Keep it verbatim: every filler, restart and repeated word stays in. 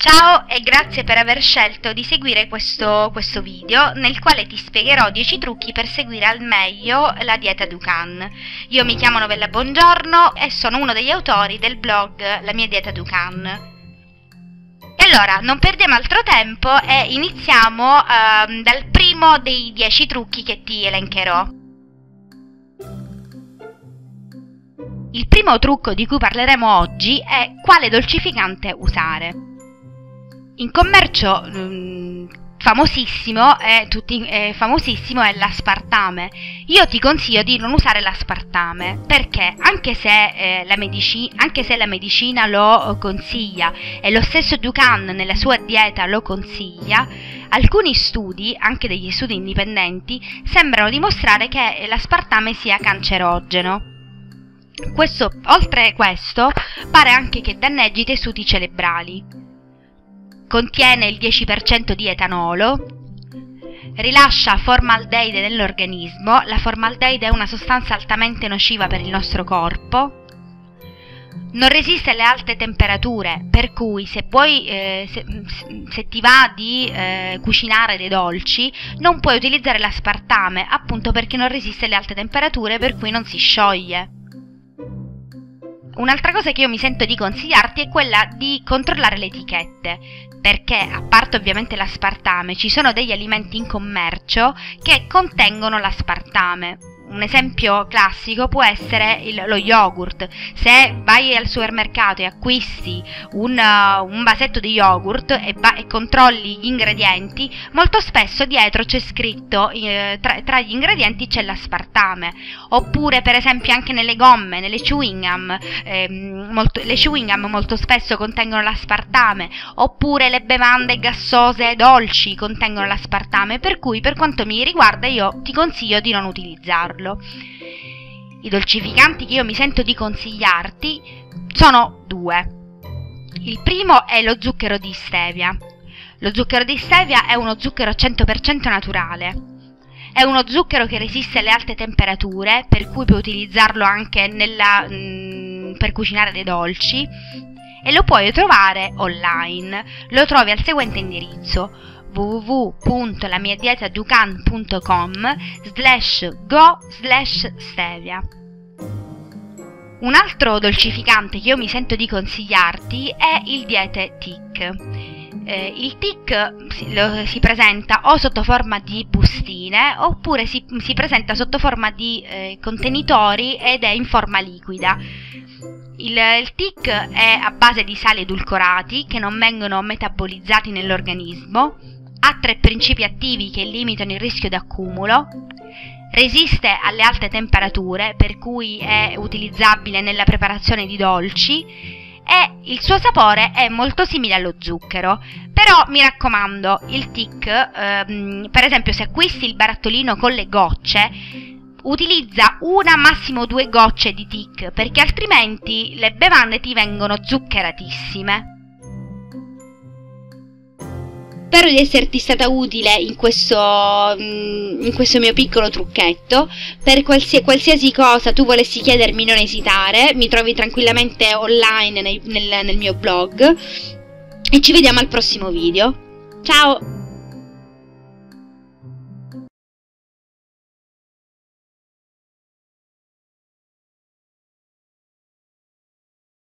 Ciao e grazie per aver scelto di seguire questo, questo video nel quale ti spiegherò dieci trucchi per seguire al meglio la dieta Dukan. Io mi chiamo Novella Buongiorno e sono uno degli autori del blog La mia dieta Dukan. E allora, non perdiamo altro tempo e iniziamo uh, dal primo dei dieci trucchi che ti elencherò. Il primo trucco di cui parleremo oggi è quale dolcificante usare. In commercio mh, famosissimo, è, tutti, è famosissimo è l'aspartame. Io ti consiglio di non usare l'aspartame perché anche se, eh, la medici- anche se la medicina lo consiglia e lo stesso Dukan nella sua dieta lo consiglia, alcuni studi, anche degli studi indipendenti, sembrano dimostrare che l'aspartame sia cancerogeno. Questo, oltre a questo, pare anche che danneggi i tessuti cerebrali. Contiene il dieci per cento di etanolo, rilascia formaldeide nell'organismo. La formaldeide è una sostanza altamente nociva per il nostro corpo, non resiste alle alte temperature, per cui se, puoi, eh, se, se ti va di eh, cucinare dei dolci non puoi utilizzare l'aspartame, appunto perché non resiste alle alte temperature, per cui non si scioglie. Un'altra cosa che io mi sento di consigliarti è quella di controllare le etichette, perché a parte ovviamente l'aspartame ci sono degli alimenti in commercio che contengono l'aspartame. Un esempio classico può essere il, lo yogurt. Se vai al supermercato e acquisti un, uh, un vasetto di yogurt e, e controlli gli ingredienti, molto spesso dietro c'è scritto, eh, tra, tra gli ingredienti c'è l'aspartame. Oppure per esempio anche nelle gomme, nelle chewing gum, eh, molto, le chewing gum molto spesso contengono l'aspartame. Oppure le bevande gassose dolci contengono l'aspartame, per cui per quanto mi riguarda io ti consiglio di non utilizzarlo. I dolcificanti che io mi sento di consigliarti sono due. Il primo è lo zucchero di stevia. Lo zucchero di stevia è uno zucchero cento per cento naturale. È uno zucchero che resiste alle alte temperature, per cui puoi utilizzarlo anche nella, mh, per cucinare dei dolci, e lo puoi trovare online. Lo trovi al seguente indirizzo: w w w punto la mia dieta dukan punto com slash go slash stevia. Un altro dolcificante che io mi sento di consigliarti è il Dietetic. Eh, il Tic si, lo, si presenta o sotto forma di bustine oppure si, si presenta sotto forma di eh, contenitori ed è in forma liquida. Il, il Tic è a base di sali edulcorati che non vengono metabolizzati nell'organismo, ha tre principi attivi che limitano il rischio di accumulo, resiste alle alte temperature, per cui è utilizzabile nella preparazione di dolci, e il suo sapore è molto simile allo zucchero. Però mi raccomando, il Tic, ehm, per esempio se acquisti il barattolino con le gocce, utilizza una, massimo due gocce di Tic, perché altrimenti le bevande ti vengono zuccheratissime. Spero di esserti stata utile in questo, in questo mio piccolo trucchetto. Per qualsiasi, qualsiasi cosa tu volessi chiedermi, non esitare, mi trovi tranquillamente online nel, nel, nel mio blog, e ci vediamo al prossimo video. Ciao!